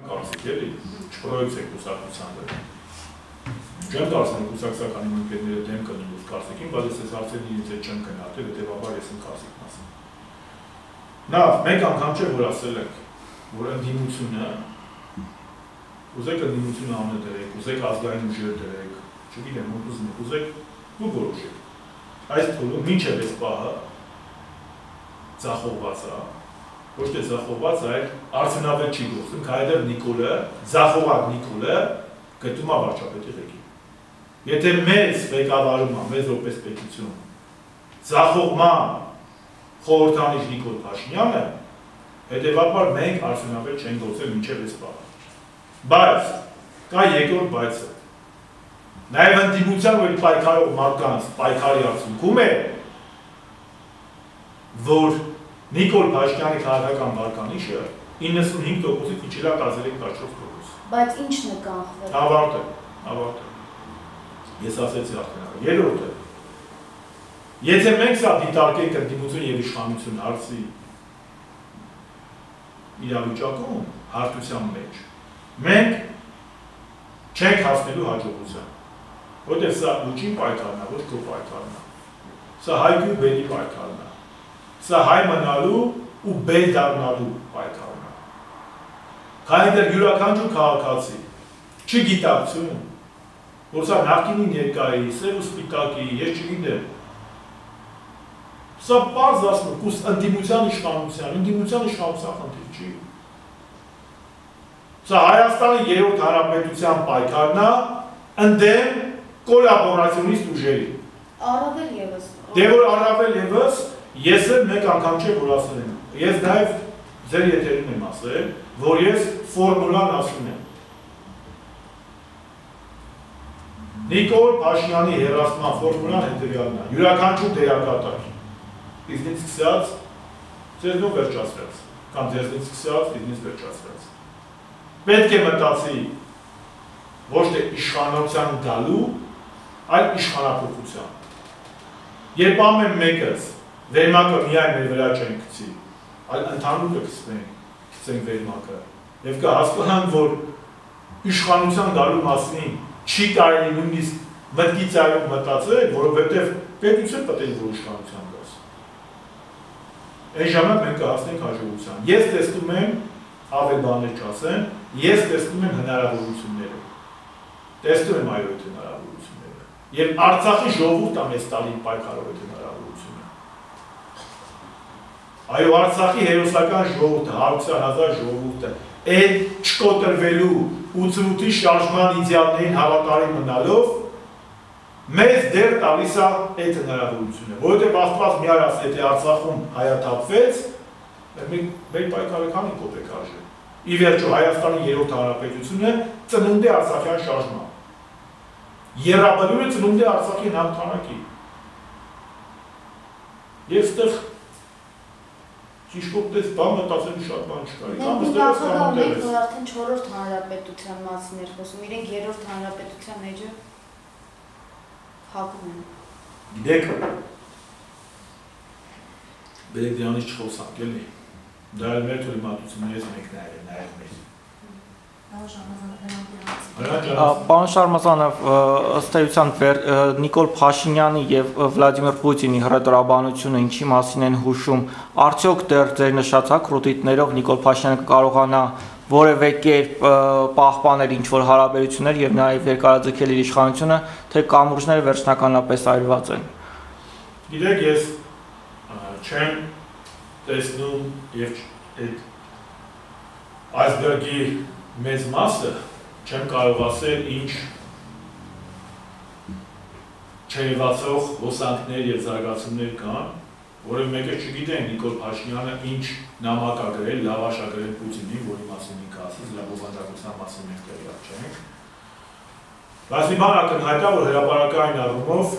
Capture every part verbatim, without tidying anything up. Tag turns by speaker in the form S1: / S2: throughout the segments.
S1: կարծիք էլի, չպրոյեկցեք կուսակցության վրա։ Չեմ կարծում կուսակցական իմ ընկերները դեմ կնին ուս կարծիքին, բայց ես այս հարցերն ինձ հետ չեմ քննարկել, հետևաբար ես իմ կարծիքն ասեմ։ Լավ, մեկ անգամ չէ որ ասել ենք, որ ընդդիմությունը ուզեք ընդդիմությունը անունը դրեք, ուզեք ազգային ուժեր դրեք, չգիտեմ, ոնց ուզում եք, ուզեք դուք որոշեք։ Այս փուլում մինչև այս պահը ձախողված է, ոչ թե ձախողված, այլ արդյունավետ չի գործում, քայլեր Նիկոլը, ձախողակ Նիկոլը գտում է վարչապետի ղեկին։ Եթե մեզ ղեկավարում է, մեզ որպես պետություն, ձախողման խորհրդանիշ Նիկոլ Փաշինյանը, հետևաբար մենք արդյունավետ չենք գործել մինչև այս պահը։ Բայց կա երկրորդ բայցը։ Նաև ընդդիմության որ պայքարող մարդկանց պայքարի արդյունքում է, որ Նիկոլ Փաշինյանի քաղաքական վարկանիշը իննսունհինգ տոկոսից իջել է տասներեք տասնչորս տոկոս։
S2: Բայց ի՞նչն է կանխվել։
S1: Ավարտը, ավարտը։ Ես ասեցի արդեն, երրորդը։ Եթե մենք սա դիտարկենք ընդդիմություն եւ իշխանություն հարցի իրավիճակում, հարթության մեջ, մենք չենք հասնելու հաջողության, որտեղ սա ուժի պայքարն է, ոչ քո պայքարն է, սա հայգու բելի պայքարն է, սա հայ մնալու ու բել դառնալու պայքարն է, քանի դեռ յուրաքանչյուր քաղաքացի չգիտակցում, որ սա նախկինի ներկայի, սև ու սպիտակի, ես չգիտեմ, սա պարզ ասում, կուս ընդդիմության իշխանության, ընդդիմության իշխանության խնդիր չի։ Սա Հայաստանի երրորդ հանրապետության պայքարն է ընդդեմ կոլաբորացիոնիստ ուժերի։
S2: Առավել ևս։
S1: Դե որ առավել ևս, ես էլ մեկ անգամ չէ որ ասել եմ։ Ես նաև ձեր եթերում եմ ասել, որ ես ֆորմուլան ասում եմ։ Նիկոլ Փաշինյանի հեռացման ֆորմուլան հետևյալն է։ Յուրաքանչյուր դերակատար իզնից սկսած, ձեզնով վերջացրած, կամ ձեզնից սկսած, իզնից վերջացրած։ Պետք է մտածի ոչ թե իշխանության գալու, այլ իշխանափոխության։ Երբ ամեն մեկս վերմակը միայն մեր վրա չենք գցի, այլ ընդհանուր կգցնենք, գցենք վերմակը, և կհասկանանք, որ իշխանության գալու մասին չի կարելի նույնիսկ մտքի ծայրով մտածել, որովհետև պետություն պետք է որ իշխանության գաս։ Այն ժամանակ մենք կհասնենք հաջողության։ Ես տեսնում եմ, ավել բաներ չասեմ, ես տեսնում եմ հնարավորությունները։ Տեսնում եմ այո այդ հնարավորությունները։ Եվ Արցախի ժողովուրդը մեզ տալի պայքարող այդ հնարավորությունը։ Այո, Արցախի հերոսական ժողովուրդը, հարյուրացան հազար ժողովուրդը, այդ չկոտրվելու ութսունութի շարժման իդեալներին հավատարիմ մնալով մեզ դեռ տալիս է այդ հնարավորությունը, որովհետև Աստված մի առ ասել, եթե Արցախում հայաթափվեց, մեր պայքարը քանի կոպեկ արժե։ Ի վերջո Հայաստանի երրորդ հանրապետությունը ծնունդ է Արցախյան շարժման։ Եռաբլուրը ծնունդ է Արցախի հաղթանակի։ Եվ ստեղ ճիշտ կողտես բան մտածելու շատ բան չկար։
S2: Մենք նախագահում ենք, որ արդեն չորրորդ հանրապետության մասին էր խոսում, իրենք երրորդ հանրապետության էջը հակում են։
S1: Գիտեք, բերեք դրանից չխոսանք, էլի։ Դա էլ մեր թուրիմատություններից մենք նաև մեր։
S3: Պարոն Շարմազանով, ըստ էության Նիկոլ Փաշինյանի եւ Վլադիմիր Պուտինի հրետորաբանությունը ինչի մասին են հուշում, արդյոք դեռ ձեր նշած կրուտիտներով Նիկոլ Փաշինյանը կկարողանա որևէ կերպ պահպանել ինչ-որ հարաբերություններ եւ նաեւ երկարաձգել իր իշխանությունը, թե կամուրջները վերջնականապես այրված են։
S1: Գիտեք, ես չեմ տեսնում եւ այդ այսբերգի մեծ մասը չեմ կարող ասել ինչ չերևացող հոսանքներ եւ զարգացումներ կան, որը մեկը չգիտեն Նիկոլ Փաշինյանը ինչ նամակ ա գրել, լավաշ ա գրել Պուտինին, որի մասին ինքը ասեց, լավովանդակության մասին մենք տեղյակ չենք։ Բայց մի բան ակնհայտ է, որ հրապարակային առումով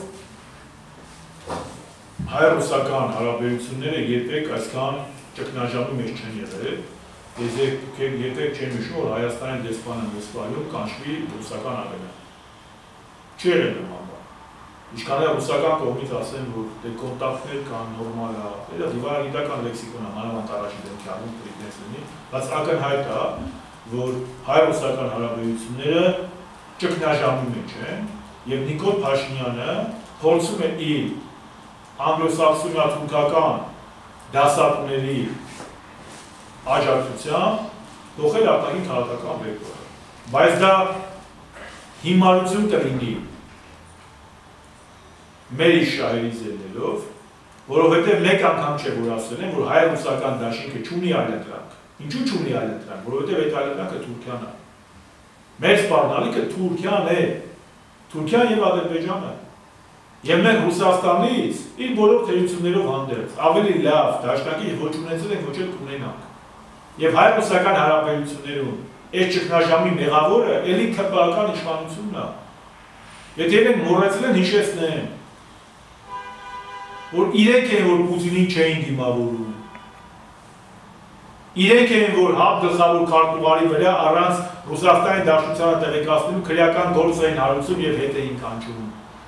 S1: հայ-ռուսական հարաբերությունները երբեք այսքան ճգնաժամի մեջ չեն եղել։ Ես երբեք չեմ հիշում, որ Հայաստանի դեսպանը Մոսկվայում կանչվի ռուսական ագրեգատ։ Չի եղել նման բան։ Ինչքան է ռուսական կողմից ասեն, որ դե կոնտակտներ կան, նորմալ է, դա դիվանագիտական լեքսիկոն է, մանավանդ առաջին դեպքի առում պրիտնես լինի, բայց ակնհայտ է, որ հայ-ռուսական հարաբերությունները ճգնաժամի մեջ են, եւ Նիկոլ Փաշինյանը փորձում է իր անգլոսաքսոնիա-թուրքական դասատուների աջակցությամբ փոխել արտաքին քաղաքական վեկտորը։ Բայց դա հիմարություն կլինի մեր շահերից ելնելով, որովհետև մեկ անգամ չէ, որ ասել են, որ հայ-ռուսական դաշինքը չունի այլընտրանք։ Ինչու չունի այլընտրանք, որովհետև այդ այլընտրանքը Թուրքիան է։ Մեր սպառնալիքը Թուրքիան է, Թուրքիան եւ Ադրբեջանը։ Եվ մենք Ռուսաստանից իր բոլոր թերություններով հանդերձ ավելի լավ դաշնակի ոչ ունեցել ենք, ոչ էլ կունենանք։ Եվ հայ-ռուսական հարաբերություններում այս ճգնաժամի մեղավորը էլի քպական իշխանությունն է։ Եթե իրենք մոռացել են հիշեցնեն, որ իրենք են, որ Պուտինին չէին դիմավորում։ Իրենք են, որ հապ գլխավոր քարտուղարի վրա առանց Ռուսաստանի Դաշնությանը տեղեկացնելու քրեական գործ էին հարուցում եւ հետ էին կանչում։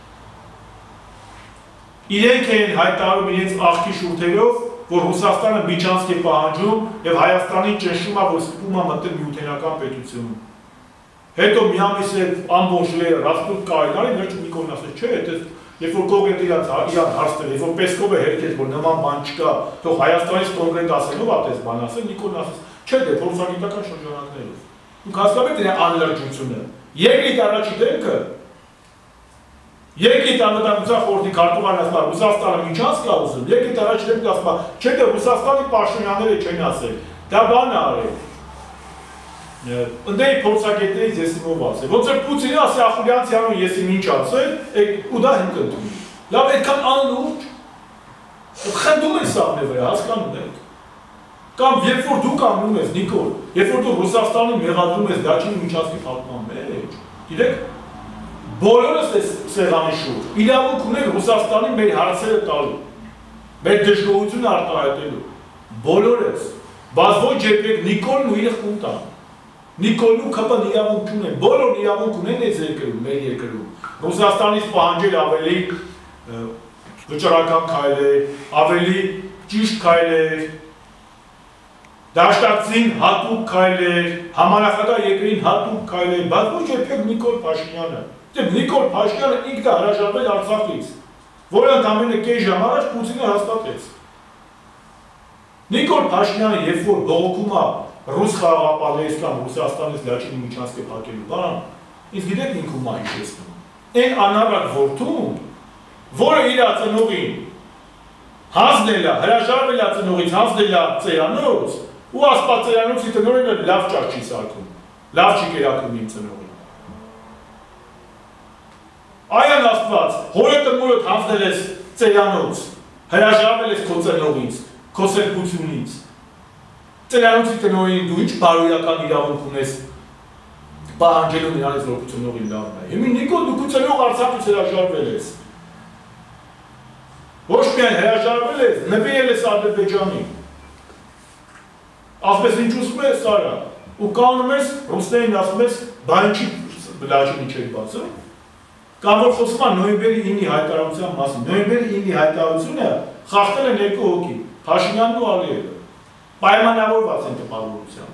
S1: Իրենք են հայտարարում իրենց աղքի շուրթերով, որ Ռուսաստանը միջանցք է պահանջում եւ Հայաստանին ճնշում է, որ ստիպում է մտնել միութենական պետություն։ Հետո մի ամիս է ամբողջները ռասպուտ կայնարի, վերջում Նիկոլն ասեց, չէ, դա երբ որ կոնկրետ իրան հարցնել, երբ որ Պեսկովը հերքեց, որ նման բան չկա, թող Հայաստանից կոնկրետ ասելով ատես բան ասել, Նիկոլն ասեց, չէ, դե փորձագիտական շրջանակներով։ Դուք հասկանում եք դրա անլրջությունը։ Երկրի առաջի դեպքը Երկրի անվտանգության խորհրդի քարտուղարն ասում է Ռուսաստանը միջանցք է ուզում, երկրի առաջի դեպքը ասում է, չէ, դե Ռուսաստանի պաշտոնյաները չեն ասել, դա բան է արել։ Ընդդեմ փորձագետներից ես իմով ասել, ոնց որ Պուտինը ասի Ախուրյանցյանուն ես իմ ինչ ասել, ու դա հիմք ընդունի։ Լավ, այդքան անլուրջ։ Խնդում են սաղմի վրա, հասկանում եք։ Կամ երբ որ դու կանգնում ես, Նիկոլ, երբ որ դու Ռուսաստանին մեղադրում ես Դաչինի միջանցքի պատման մեջ, գիտեք, բոլորս այս սեղանի շուրջ իրավունք ունենք Ռուսաստանին մեր հարցերը տալու, մեր դժգոհությունը արտահայտելու, բոլորս, բայց ոչ երբեք Նիկոլն ու իր խունտան, Նիկոլն ու ՔՊ-ն իրավունք չունեն, բոլորն իրավունք ունեն այս երկրում, մեր երկրում, Ռուսաստանից պահանջել ավելի վճռական քայլեր, ավելի ճիշտ քայլեր, դաշնակցին հատուկ քայլեր, համանախագահ երկրին հատուկ քայլեր, բայց ոչ երբեք Նիկոլ Փաշինյանը Նիկոլ Փաշինյանը ինքն է հրաժարվել Արցախից, որը ընդամենը կես ժամ առաջ Պուտինը հաստատեց։ Նիկոլ Փաշինյանը երբ որ բողոքում է ռուս խաղաղապահներից կամ Ռուսաստանից Դաչինի միջանցքը փակելու բան, իսկ գիտեք ինքն ում է հիշեցնում։ Այն անառակ որդուն, որը իր ծնողին հանձնել է, հրաժարվել է ծնողից, հանձնել է ծերանոց, ու ասպա ծերանոցի տնօրենը լավ ճաշ չի սարքում, լավ չի կերակրում իմ ծնողին։ Այան ասված, հորետը մորդ հանձնել ես ծերանոց, հրաժարվել ես քո ծնողից, քո սրբությունից։ Ծերանոցի տնօրենին դու ինչ բարոյական իրավունք ունես պահանջելու նրանից որ ծնողին լավն է։ Հիմա Նիկոլ դու քո ծնող Արցախից հրաժարվել ես։ Ոչ միայն հրաժարվել ես, նվիրել ես Ադրբեջանին։ Ասպես ինչ ուզում ես արա, ու կանում ես ռուսներին ասում ես, բան չի Լաչինի չեք բացում։ Կամ որ խոսում է նոյեմբերի ինի հայտարարության մասին։ Նոյեմբերի ինի հայտարարությունը խախտել են երկու հոգի, Փաշինյանն ու Ալիևը։ Պայմանավորված են տպավորությամբ։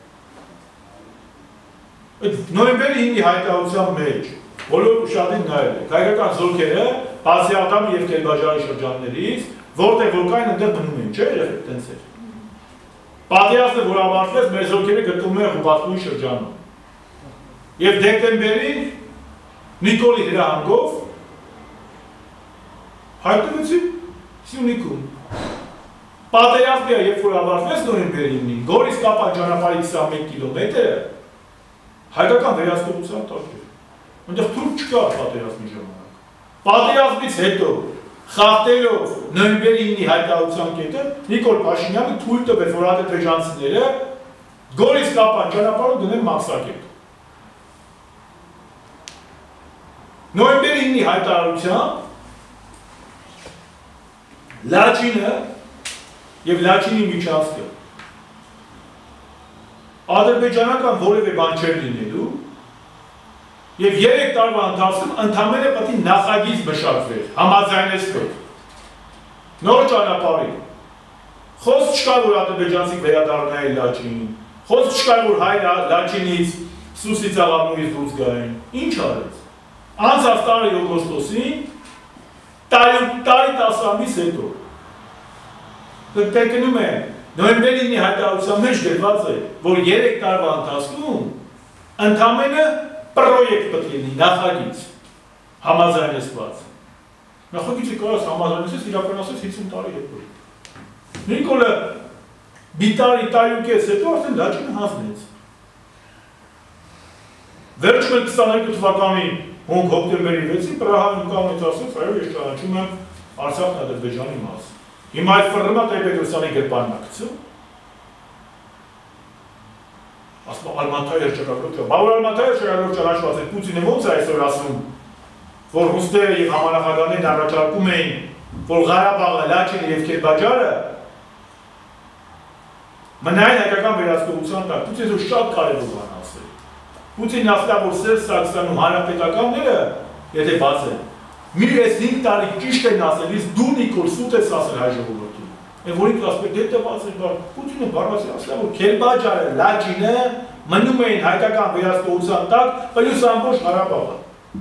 S1: Այդ նոյեմբերի ինի հայտարարության մեջ բոլոր ուշադիր նայել եք, հայկական զորքերը Բասիադամի և Կերբաջարի շրջաններից, որտեղ որ կային ընդեղ բնում են, չէ՞ երեխեք տենց էր։ Պատերազմը որ ավարտվեց, մեր զորքերը գտնվում են Ղուբատլուի շրջանում։ Եվ դեկտեմբերին Նիկոլի հրահանգով հայտնվեցին Սյունիքում։ Պատերազմը երբ որ ավարտվեց նոյեմբերին, Գորիս Կապան ճանապարհի քսանմեկ կիլոմետրը հայկական վերահսկողության տակ էր։ Այնտեղ թուրք չկար պատերազմի ժամանակ։ Պատերազմից հետո խախտելով նոյեմբերի ինի հայտարարության կետը Նիկոլ Փաշինյանը թույլ տվեց, որ ադրբեջանցիները Գորիս Կապան ճանապարհով գնեն Մաքսակետ։ Նոյեմբերի ինի հայտարարությամբ Լաչինը եւ Լաչինի միջանցքը ադրբեջանական որևէ բան չէր լինելու եւ երեք տարվա ընթացքում ընդհանրապես պետք է նախագիծ մշակվեր, համաձայնեցվեր։ Նոր ճանապարհի։ Խոսք չկա որ ադրբեջանցիք վերադառնային Լաչինին։ Խոսք չկար, որ հայրը Լաչինից, Սուսից աղավնույից դուրս գային, ինչ արեց։ Անցած տարի օգոստոսին, տարի տասը ամիս հետո, տեկնում է, նոյեմբերի հայտարարության մեջ գրված է, որ երեք տարվա ընթացքում ընդամենը պրոյեկտ պետք է լինի, նախագիծ, համաձայնեցված։ Նախագիծը կարաս համաձայնեցես, իրականացես հիսուն տարի հետո։ Նիկոլը մի տարի տարի ու կես հետո արդեն Լաչինը հանձնեց։ Վերջում էլ քսաներկու թվականի հոկտեմբերի վեցին Պրահայում կամեց ասեց, այո, ես ճանաչում եմ Արցախն Ադրբեջանի մաս։ Հիմա այդ ֆռմա Տեր-Պետրոսյանի գրպանն է գցում։ Ասում եմ Ալմատայի երճակագրոջը, բա որ Ալմատայի երճակագրոջ ճանաչված է, Պուտինը ոնց է այսօր ասում, որ ռուսները և համանախագահներն առաջարկում էին, որ Ղարաբաղը, Լաչինը և Քերբաջարը մնային հայկական վերահսկողության տակ, Պուտինը շատ կարևոր բան ասել։ Պուտինն ասել է, որ Սերժ Սարգսյանում հանրապետականները, եթե բացեն, մի այս հինգ տարի ճիշտ են ասել, իսկ դու Նիկոլ սուտ ես ասել հայ ժողովրդին։ Եվ որին ասպետ հետը բացել, Պուտինը բարձր ասել է, որ Քերբաջարը, Լաչինը մնում էին հայկական վերահսկողության տակ, պլյուս ամբողջ Ղարաբաղը։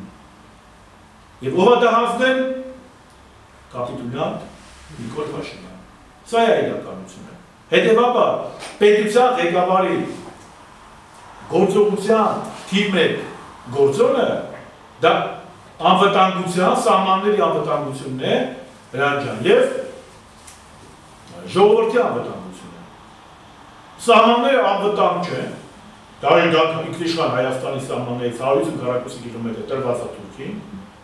S1: Եվ ով է դա հանձնել, կապիտուլյանտ Նիկոլ Փաշինյան։ Սա է իրականությունը։ Հետևաբար, պետության ղեկավարի գործողության թիվ մեկ գործոնը դա անվտանգության, սահմանների անվտանգությունն է, Հրանտ ջան, և ժողովրդի անվտանգությունն է։ Սահմանները անվտանգ չեն, դա ինքնիշխան Հայաստանի սահմաններից հարյուր քառակուսի կիլոմետր տրված է Թուրքին,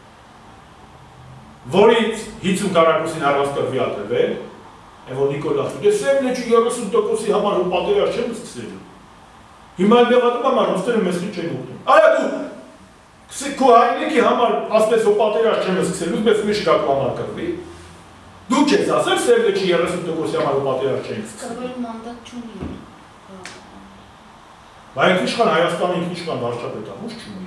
S1: որից հինգ քառակուսին առանցքրվի ատվել, է որ Նիկոլ ասում, ես սերն երեսուն տոկոսի համար ու պատերազմ չեմ սկսելու։ Հիմա էլ մեղադրում համար ռուսները մեզ քիչ չեն ուտում։ Արա դու քո հայրենիքի համար ասես որ պատերազմ չեմ սկսելու, բայց մի շկակ համար կրվի։ Դու չես ասել սերն երեսուն տոկոսի համար ու պատերազմ չեն սկսելու։
S2: Կրվել մանդատ չունի։
S1: Բայց ինքնիշխան Հայաստանի ինքնիշխան վարչապետարանը չունի։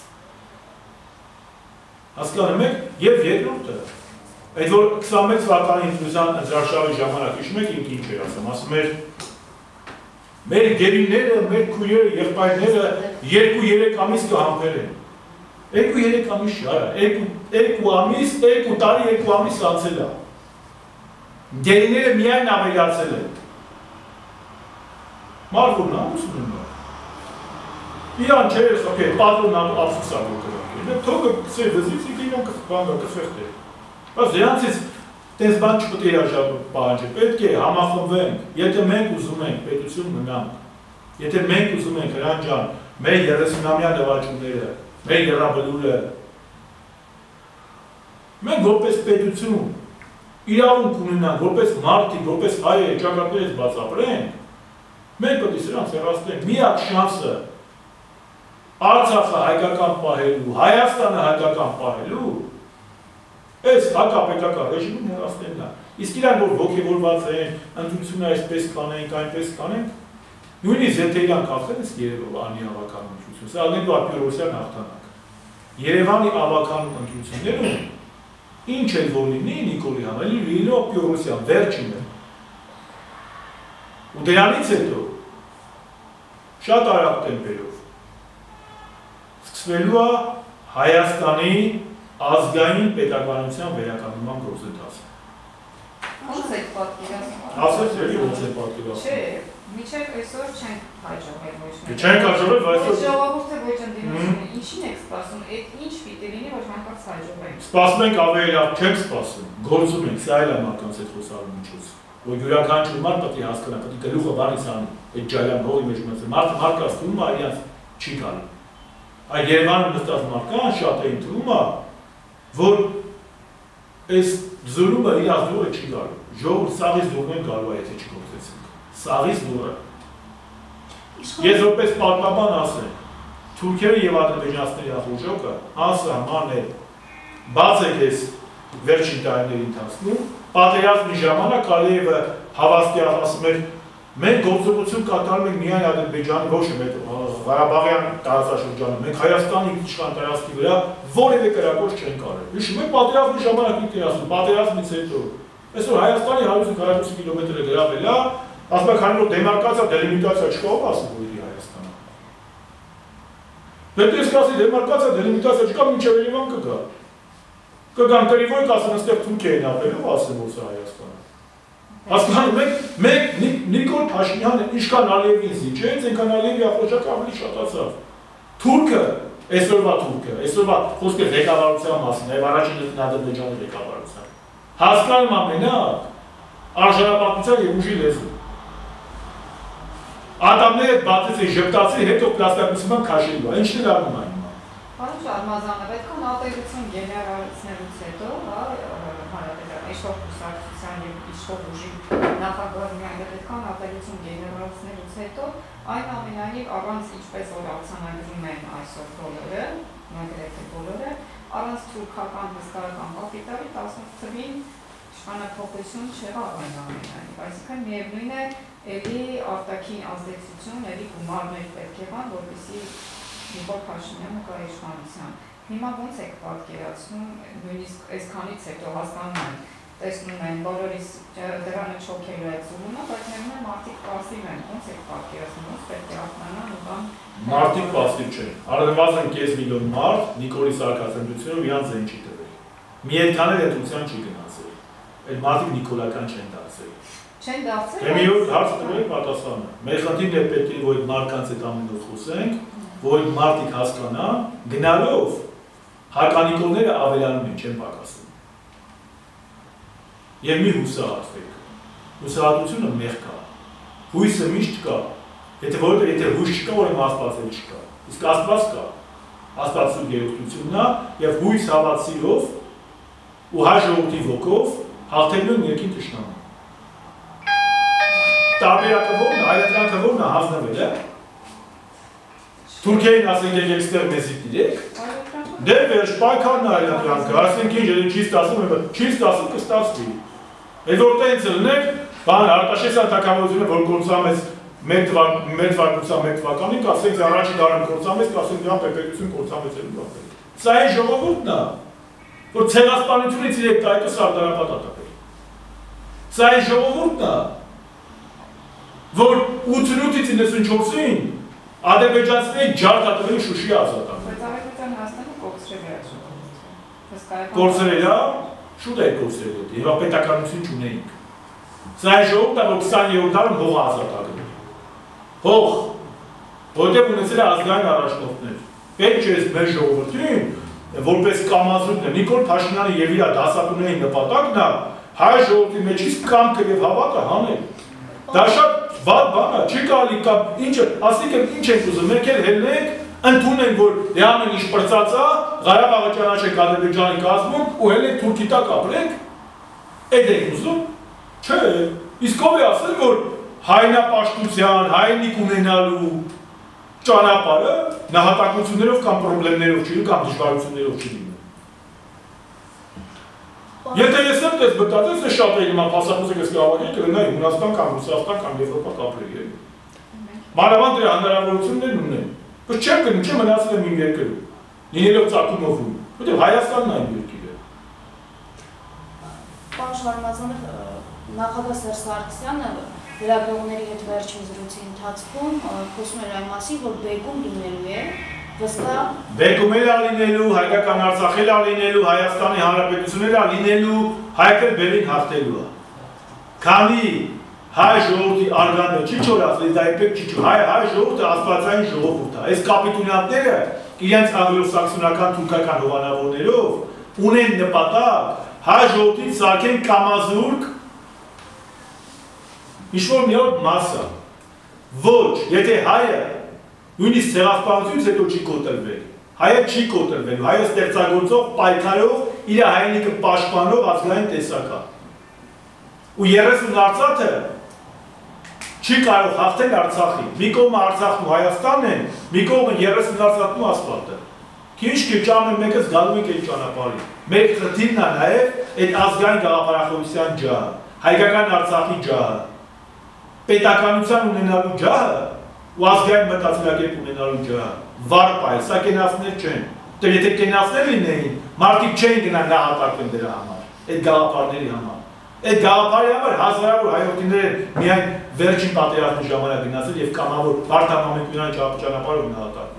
S1: Հասկանում եք, եւ երկրորդը այդ որ քսանմեկ թվականի ինքնության ընտրաշարի ժամանակ հիշում եք ինք ինչ էր ասում, ասում էր մեր գերիները, մեր քույրերը, եղբայրները երկու-երեք ամիս կհամբերեն։ Երկու-երեք ամիս չի, արա, երկու ամիս, երկու տարի, երկու ամիս անցել է։ Գերիները միայն ավելացել են։ Մարգուրն ամուսն ունի։ Իրան չէ, օքեյ, պատրոնն ափսուս է որ կրակել։ Թողը սեր վզից իրան կխբանգա կխեղտել։ Բայց դրանցից տես բան չպետք է պահանջել, պետք է համախմբվենք, եթե մենք ուզում ենք պետություն մնանք, եթե մենք ուզում ենք Հրանտ ջան, մեր երեսունամյա նվաճումները, մեր եռաբլուրը, մենք որպես պետություն իրավունք ունենանք, որպես մարդիկ, որպես հայեր, ճակատներից բաց ապրենք, մենք պետք է սրանց հեռացնենք, միակ շանսը Արցախը հայկական պահելու, Հայաստանը հայկական պահելու այս հակապետական ռեժիմին հեռացնելն է։ Իսկ իրան որ ոգևորված են, ընտրությունը այսպես կանենք, այնպես կանենք, նույնիսկ եթե իրան կախեն, իսկ Երևանի ավականու ընտրություն, սա ալնելու Ափյուրոսյան հաղթանակ։ Երևանի ավականու ընտրություններում ինչ էլ որ լինի Նիկոլի համար, լինելու Ափյուրոսյան, վերջինը։ Ու դրանից հետո շատ արագ տեմպերով սկսվելու է Հայաստանի ազգային պետականության վերականգնման գործընթացը։
S4: Ոնց եք պատկերացնում։
S1: Ասես էլի ոնց է պատկերացնում։
S4: Չէ, մինչև այսօր չենք հաջողվել ոչ մեկ։
S1: Չենք հաջողվել, բայց
S4: այս ժողովուրդը ոչ ընդդիմությունը ինչին եք սպասում, այդ ինչ պիտի լինի, որ հանկարծ հաջողվենք։
S1: Սպասում ենք ավելի լավ, չենք սպասում, գործում ենք, սա էլ է մարդկանց հետ խոսալու միջոց։ Որ յուրաքանչյուր մարդ պետք է հասկանա, պետք է գլուխը բանից անի, այդ ջալյան հողի մեջ մտածի։ Մարդը հարկաստում է, իրենց չի գալու։ Այդ Երևանում նստած մարդկանց շատ էին թվում է, որ այս զորումը իրաց դուրը չի գալու, ժողովուրդ սաղից դուրն են գալու է, եթե չգործեցինք, սաղից դուրը։ Ես որպես պատմաբան ասեմ, թուրքերը և ադրբեջանցիների ախորժոկը անսահման է, բաց եք ես վերջին տարիների ընթացքում, պատերազմի ժամանակ Ալիևը հավաստիա ասում էր, մենք գործողություն կատարում ենք միայն Ադրբեջանի, ոչ է Ղարաբաղյան տարածաշրջանում, մենք Հայաստանի իշխան տարածքի վրա որևէ կրակոց չենք արել։ Հիշում եք պատերազմի ժամանակ ինչ էր ասում, պատերազմից հետո։ Այսօր Հայաստանի հարյուր քառակուսի կիլոմետրը գրավել է, Ասում եք, քանի որ դեմարկացիա, դելիմիտացիա չկա, ով ասում որ իր Հայաստանը։ Դե դες կասի դեմարկացիա, դելիմիտացիա չկա, մինչև Երևան կգա։ Կգան տերիվոյ կասեն, այստեղ Թուրքիա են ապրել, ով ասում որ սա Հայաստանը։ Հասկանում եք, մեկ Նիկոլ Փաշինյանը ինչքան Ալիևին զիջեց, այնքան Ալիևի ախորժակը ավելի շատացավ։ Թուրքը, այսօրվա թուրքը, այսօրվա խոսքը ղեկավարության մասին, այլ առաջին Ադրբեջանի ղեկավարության։ Հասկանում ամենակ արժանապատվության եւ ուժի լեզու։ Ատամները բացեցին, ժպտացին, հետո պլաստիկացման քաշելու, ինչն է դառնում այն։
S4: Պարոն Շարմազանը, պետք է ատելություն գեներալացնելուց հետո, հա, հանրապետական իշխող կուսակցության եւ իշխող ուժի նախագահի այլ պետք է ատելություն գեներալացնելուց հետո, այն ամենայնիվ առանց ինչպես որ արձանագրում են այսօր բոլորը, նույնիսկ բոլորը, առանց թուրքական հսկայական կապիտալի տասնութ թվին իշխանափոխություն չեղավ այն ամենայնիվ, այսինքն միևնույն է, էլի արտաքին ազդեցություն, էլի գումարներ պետք է բան, որպեսզի Նիկոլ Փաշինյանը կա իշխանության։ Հիմա ոնց եք պատկերացնում, նույնիսկ այսքանից հետո հասկանում են, տեսնում են, բոլորիս դրանը չոքելու է ծուլումը, բայց նույնիսկ մարդիկ պասիվ են, ոնց եք պատկերացնում, ոնց պետք է ախնանան ու բան։
S1: Մարդիկ պասիվ չեն։ Առնվազն կես միլիոն մարդ Նիկոլի սարքածնդությունով իրանց ձեն չի տվել։ Մի այդքան էլ ընտրության չի գնացել։ Այդ մարդիկ նիկոլական չեն դարձել։
S4: Չեն դարձել։
S1: Դե մի օր հարց տվել պատասխանը։ Մեր խնդիրն է պետք է որ մարդկանց այդ ամենով խոսենք, որ մարդիկ հասկանան, գնալով հականիկոլները ավելանում են, չեն պակասում։ Եվ մի հուսահատվեք։ Հուսահատությունը մեղք կա։ Հույսը միշտ կա։ Եթե որովհետև եթե հույս չկա, ուրեմն Աստված էլ չկա։ Իսկ Աստված կա։ Աստվածու գերությունն է եւ հույս հավատացիով ու հայ ժողովրդի ոգով հաղթելու են երկին թշնամուն։ Տարբերակը ո՞րն է, այլատրանքը ո՞րն է հանձնվել, է։ Թուրքիային ասենք եկեք ստեղ մեզի տիրեք, դե վերջ պայքարն է այլատրանքը, ասենք ինչ չի ստացվում, չի ստացվում կստացվի։ Այդ որ տենց լնեք, բան Արտաշեսյան թագավորությունը, որ գործամեց մեր թվակության մեկ թվականին, կասենք առաջին դարում գործամեց, կասենք դրան պետություն գործամեցելու բախել։ Սա այն ժողովուրդն է, որ ցեղասպանությունից իրեք տայտը սարդարապատ ատապել։ Սա այն ժողովուրդն է, որ ութանութից իննսունչորսին ադրբեջանցիների ջարդ ատվել Շուշի ազատան։
S4: Բայց Ադրբեջանը Հայաստանը կորցրել է այդ ժողովուրդը։
S1: Կորցրել է, շուտ է կորցրել է, եւ պետականություն չունեինք։ Սա այն ժողովուրդն է, որ քսաներորդ դարում հող ազատագրել։ Հող, որտեղ ունեցել է ազգային առաջնորդներ։ Պետք չէ մեր ժողովրդին, որպես կամազուկն է, Նիկոլ Փաշինյանը եւ իր դասատուների նպատակն է հայ ժողովրդի մեջից կամքը եւ հավատը հանել։ Դա շատ վատ բան է, չի կարելի կապ, ինչը, ասիկ եմ ինչ ենք ուզում, մենք էլ հելնենք, ընդունենք, որ դե ամեն ինչ պրծած է, Ղարաբաղը ճանաչենք Ադրբեջանի կազմում ու հելնենք Թուրքի տակ ապրենք, այդ ենք ուզում, չէ, իսկ ով է ասել, որ հայնապաշտության, հայնիկ ունենալու ճանապարհը նահատակություններով կամ պրոբլեմներով չի կամ դժվարություններով չի լինում։ Եթե ես եմ դες մտածես, ես շատ եմ հիմա փաստարկոսեք ես կհավաքեի կլինայի Հունաստան կամ Ռուսաստան կամ Եվրոպա կապրեի։ Մանավանդ դրա հնարավորություններն ունեն։ Բայց չեմ գնում, չեմ մնացել եմ իմ երկրում։ Լինելով ծագումով ու, որտեղ Հայաստանն այն երկիրը։
S2: Պարոն Շարմազանը, նախագահ Սերժ Սարգսյանը լրագրողների հետ վերջին զրույցի ընթացքում խոսում էր այն մասին, որ բեկում լինելու է վստահ
S1: Բեկում էլ լինելու, հայկական Արցախել լինելու, Հայաստանի Հանրապետությունն լինելու, հայկը բերին հաղթելու է։ Քանի հայ ժողովրդի արգանդը չի չորացել, դա իբեք չի չոր, հայ հայ ժողովուրդը աստվածային ժողովուրդ է։ Այս կապիտուլյանտները իրենց անգլոսաքսոնական թուրքական հովանավորներով ունեն նպատակ հայ ժողովրդին սարքեն կամազուրկ ինչ-որ մի օր մասը, ոչ, եթե հայը նույնիսկ ցեղասպանությունից հետո չի կոտրվել, հայը չի կոտրվել, հայը ստեղծագործող, պայքարող, իր հայրենիքը պաշտպանող ազգային տեսակ է։ Ու երեսուն Արցախը չի կարող հաղթել Արցախի, մի կողմը Արցախն ու Հայաստանն են, մի կողմը երեսուն Արցախն ու ասֆալտը։ Քիչ-քիչ ամեն մեկս գալու ենք այդ ճանապարհին։ Մեր խնդիրն է նաև այդ ազգային գաղափարախոսության ջահը, հայկական Արցախի ջահը, պետականության ունենալու ջահը ու ազգային մտածելակերպ ունենալու ջահը, վարպա է, սա կենացներ չեն, դե եթե կենացներ լինեին, մարդիկ չէին գնա նահատակվեն դրա համար, այդ գաղափարների համար, Այդ գաղափարի համար հազարավոր հայրենիներ միայն վերջին պատերազմի ժամանակ գնացել եւ կամավոր Վարդան Մամիկյանի ճանապարհով գնահատել։